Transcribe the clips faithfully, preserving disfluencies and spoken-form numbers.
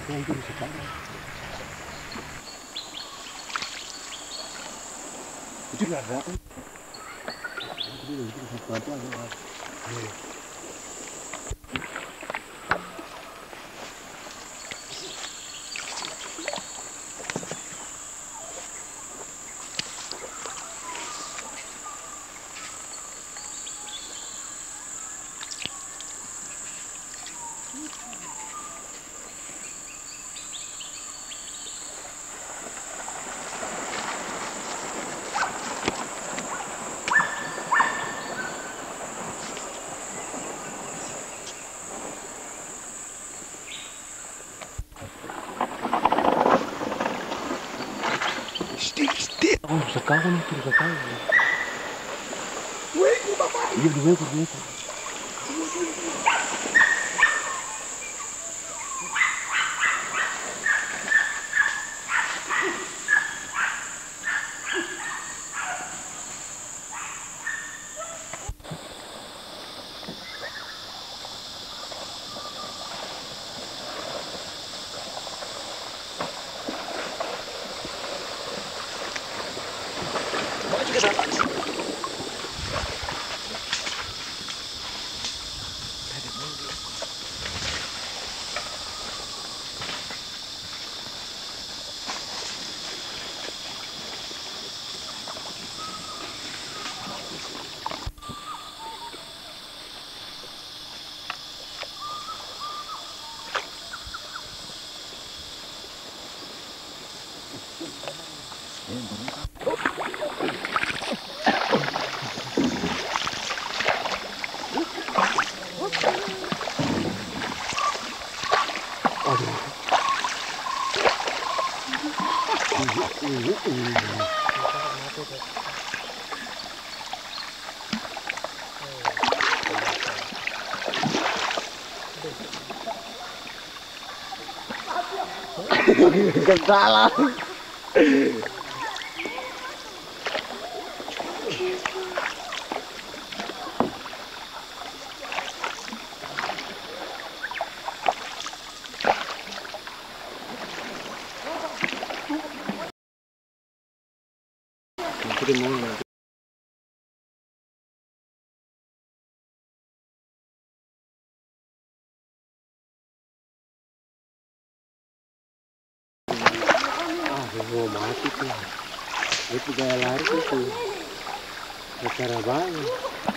Mungkin sekarang. Itu nggak ada. Itu itu sesuatu ada. Oh, sekarang itu sekarang. Weko bapak. Iya, di weko, di weko. Salah. Oh, mati tuh. Itu gaya lari itu. Cara banget.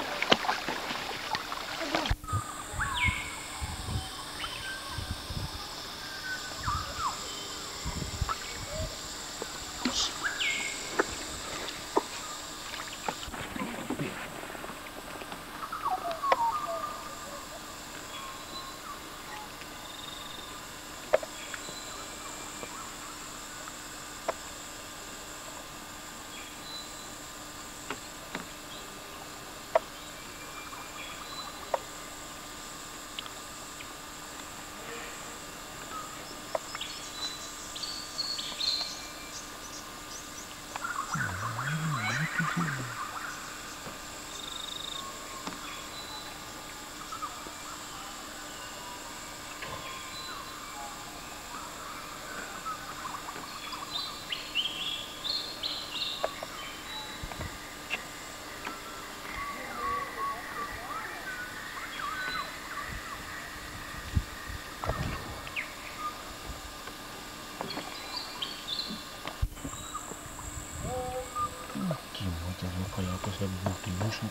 Kalau aku saya bukti busuk.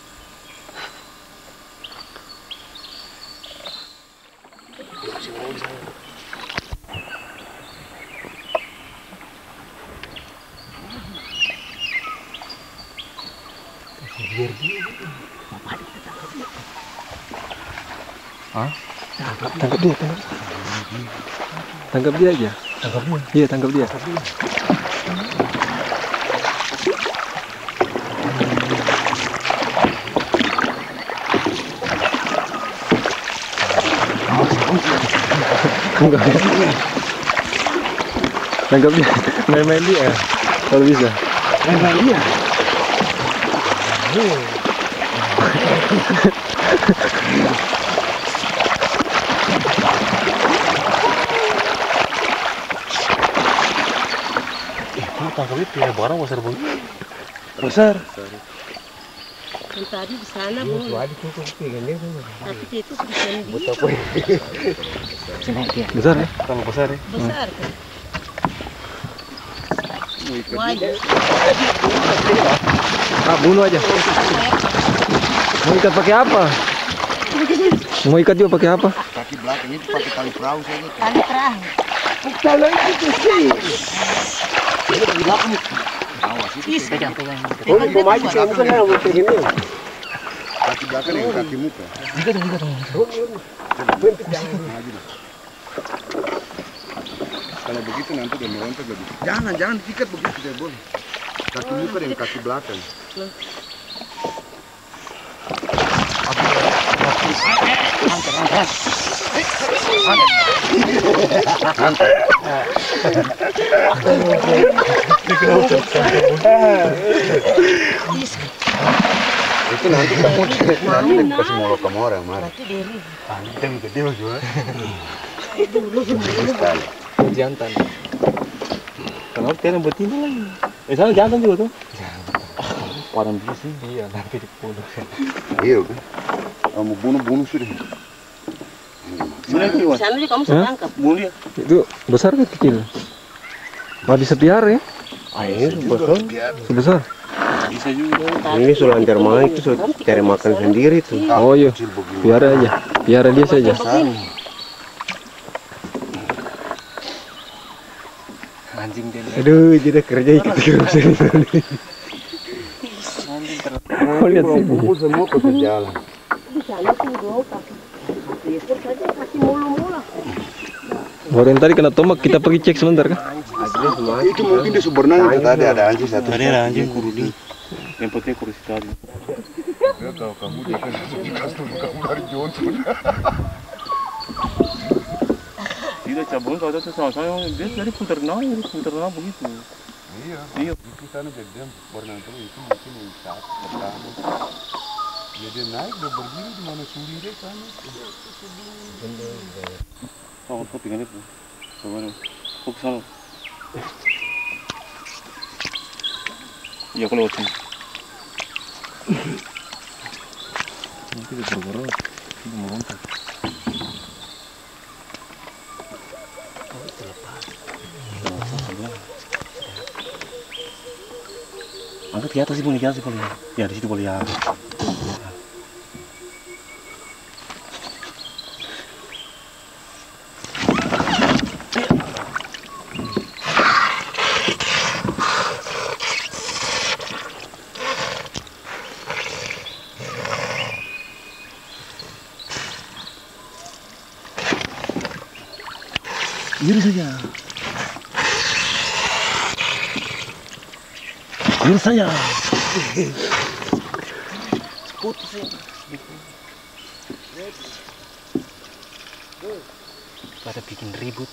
Biar dia. Hah? Tangkap, tangkap dia, tangkap. Tangkap dia aja. Tangkap dia. Iya, tangkap dia. Tangkap dia. Tangkap dia. Tangkap dia. Main-main dia. Kalau bisa. Main-main dia. tangkap itu ya barang besar begini. Besar. Yang tadi di sana bu. Tapi itu sudah sendiri. Besar ya? Kalau besar ya. Besar kan. Wajib. Ah, bunuh aja. Mau ikat pakai apa? Mau ikat juga pakai apa? Kaki belakang itu pakai tali perahu saja. Tali perahu. Kalau itu sih. Ini di belakang. Awas itu. Ih, pegang-pegang. Oh, mau maju saya bukan yang mau begini. Kaki belakang yang kaki muka. Ikat dong, ikat dong. Maju dong. Kalau begitu nanti dia merontak lebih. Jangan, jangan diikat begitu tidak boleh. Kaki muka dan kaki belakang. Itu nanti kamu nanti kasih molok kamu orang marah. Anjing gede juga. Jantan. Kalau kita betina lagi. Eh sana jantan juga tuh. Warna biru sih. Iya, nanti dibunuh. Iya kan. Kamu bunuh-bunuh sudah. Di sana juga kamu bisa tangkap. Bunuh ya. Itu besar kan kecil? Mau disepiara ya? Air betul. Sebesar. Bisa juga. Ini sudah antar main itu sudah cari makan sendiri tuh. Oh iya. Piara aja. Piara dia saja. Anjing dia. Aduh, jadi kerja ikat terus ini. Oh, lihat sini. Kumpul semua ke jalan. Di sana tuh dong kaki. Ekor saja kaki mulu-mulu. Baru yang tadi kena tomak, kita pergi cek sebentar kan? Itu mungkin dia berenang itu tadi ada anjing satu. Tadi ada anjing kurudi. Yang penting kurus tadi. Kalau kamu dia kan kamu dari Johnson. Tidak cabut kalau itu sama-sama dia dari putar nang, putar nang begitu. Iya. Iya. Itu sana jadi dia berenang terus itu mungkin yang saat pertama. Ya dia naik dia berdiri di mana suri dia sana. Oh, kau tinggal itu. Coba kau kesana. Iya kalau sini. Nanti dia bergerak, dia merontak. Angkat ke atas sih boleh, ke atas boleh. Ya di situ boleh ya. Biar saja. Biar saja. Putus ya. Pada bikin ribut.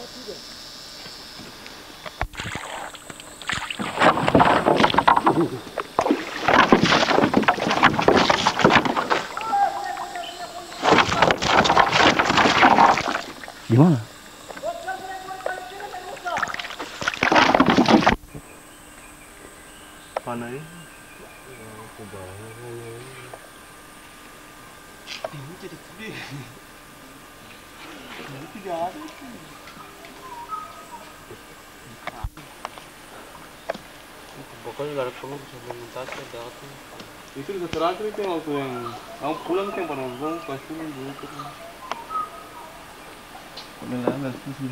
Gimana? Mana ini? Ini jadi gede. Ini tidak ada. Pokoknya dari perlu sementara datang. Itu udah terakhir itu waktu yang kamu pulang kan pada ngomong pasti dulu tuh. Udah lama sih.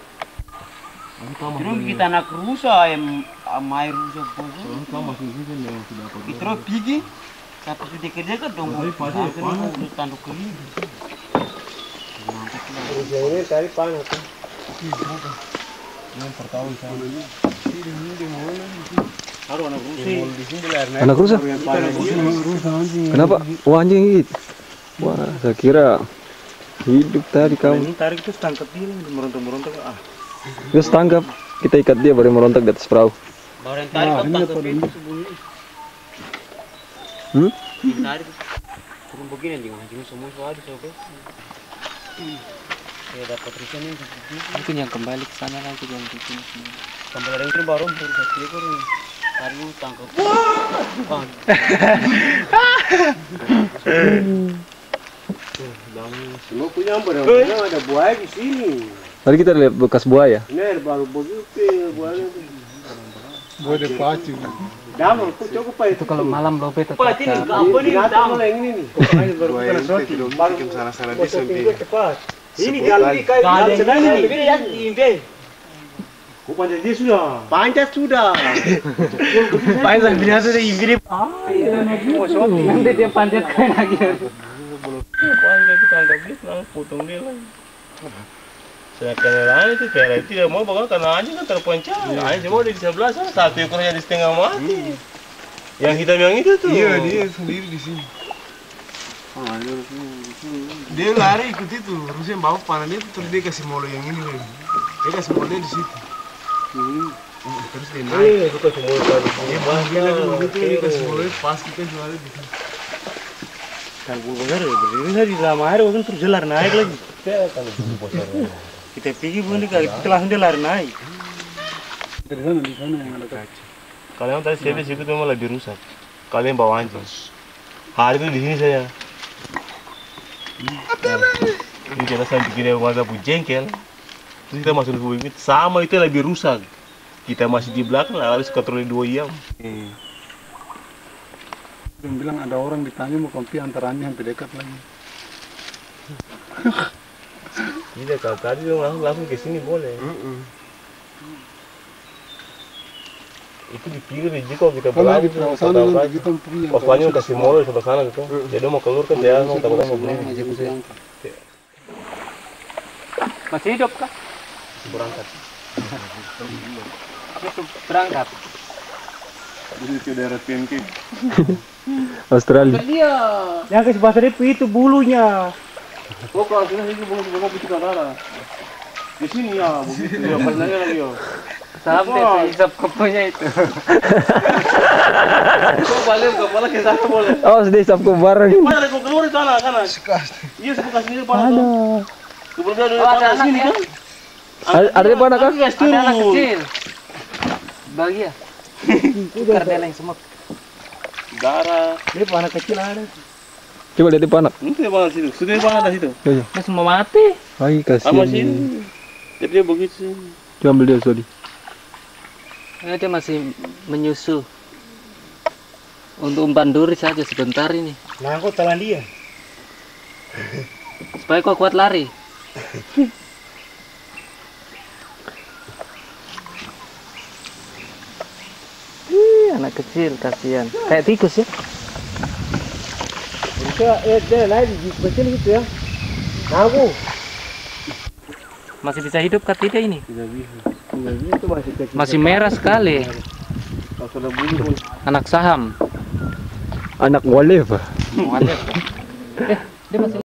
Terus kita nak rusa yang amai rusa pokok. Kamu masih sih yang sudah apa? Kita pergi, tapi sudah kerja kan dong. Tapi pasti panas. Udah tanduk kering. Rusa ini tadi panas kan. Yang pertama sana. Ini di mana? Harus anak rusa. Di sini air naik. Anak rusa? Rusa anjing. Kenapa? Wah anjing gitu. Wah, saya kira hidup tadi kamu. Ini tarik terus tangkap dia merontak-merontak ah. Terus tangkap, kita ikat dia baru merontak di atas perahu. Baru yang tarik kau tangkap itu sebelumnya. Hmm? Yang tarik turun begini anjing, anjing semua soal di sobat. Ya dapat rusa nih. Mungkin yang kembali ke sana lagi yang di sini. Sampai ada yang baru baru satu ekor ini. Hari ini tangkap. Wah. Semua punya barang-barang ada buaya di sini. Tadi kita lihat bekas buaya. Ini baru begitu buaya. Buaya de pacu. Damang, kok cukup pak itu Kalau malam lope tetap. Pak, ini ada. apa nih? Damang yang ini nih. Buaya itu tidak bikin salah-salah di sini. Ini galbi kayak Ada sedang yang ini. ini ya, ini. Kok panjat dia sudah? Panjat sudah. Panjang biasa deh ini. Nanti dia panjat kayak lagi. Panjat kita angkat dia, langsung potong dia lah. Sedangkan yang lain itu kayak itu tidak mau bakal karena anjing kan terpencah. Anjing semua di sebelah sana, satu ekornya di setengah mati. Yang hitam yang itu tuh. Iya, dia sendiri di sini. Dia lari ikut itu, harusnya bawa panah itu terus dia kasih molo yang ini lagi. Dia kasih molo di situ. Terus dia naik. Eh, suka semua kali. Dia bangkit lagi begitu dia kasih molo pas kita jual di sini. Kan benar berdiri tadi dalam air kan terus jalan naik lagi. Kita pergi pun dia kita langsung dia lari naik. Dari sana di sana yang ada kaca. Kalian tadi saya di situ tuh malah lebih rusak. Kalian bawa anjing. Hari itu di sini saya. Ini kita sampai bikin warga bujengkel. Terus kita masuk ke bukit sama itu lebih rusak. Kita masih di belakang lah habis katroli dua jam. Dia bilang ada orang ditanya mau kompi antaranya sampai dekat lagi. Tidak kalau tadi dong langsung langsung ke sini boleh. Itu di pinggir di jiko kita Kalau berlalu. di perahu sana nanti kita pergi yang Pas banyak kasih molo sebelah sana gitu. Jadi mau keluar kan dia mau tahu mau beli. Masih hidup kah? Berangkat. Berangkat. Jadi ke daerah P M K. Australia. Dia. Yang kasih bahasa dia itu bulunya. Oh kalau sini sini bukan bukan bicara darah. Di sini ya, begitu ya pernah lagi ya. Sampai sehisap koponya itu. Kau balik kepala ke sana boleh. Oh, sedih sabku bareng. Mana kau keluar di sana kan? Iya sebekas sini depan. Ada. Kemudian ada Oh, ada di sini anak kan? Ada ada di mana kah? Gas Ada anak turun. kecil. Bahagia. Tukar dia yang semut. Darah. Dia anak kecil ada. Coba lihat di panak. Itu di mana situ? Sudah di mana situ? Iya. Dia semua mati. Ay, Sama kasihan. sini. Jadi dia begitu. Coba ambil dia sorry. Nah, dia masih menyusu. Untuk umpan duri saja sebentar ini. Nah, kau telan dia. Supaya kau kuat lari. Ih, anak kecil kasihan. Kayak tikus ya. Bisa eh dia naik di kecil gitu ya. Nah, aku Masih bisa hidup kah tidak ini? Tidak bisa. Tidak bisa itu masih kecil. Masih merah sekali. Kalau sudah bulu pun. Anak saham. Anak walev. Eh, dia masih